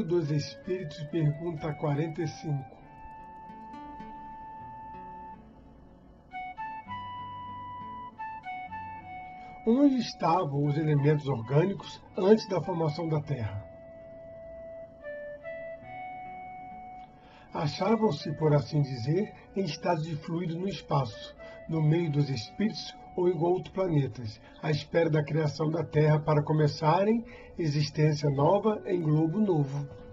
dos Espíritos, pergunta 45. Onde estavam os elementos orgânicos antes da formação da Terra? Achavam-se, por assim dizer, em estado de fluido no espaço, no meio dos espíritos ou em outros planetas, à espera da criação da Terra para começarem existência nova em globo novo.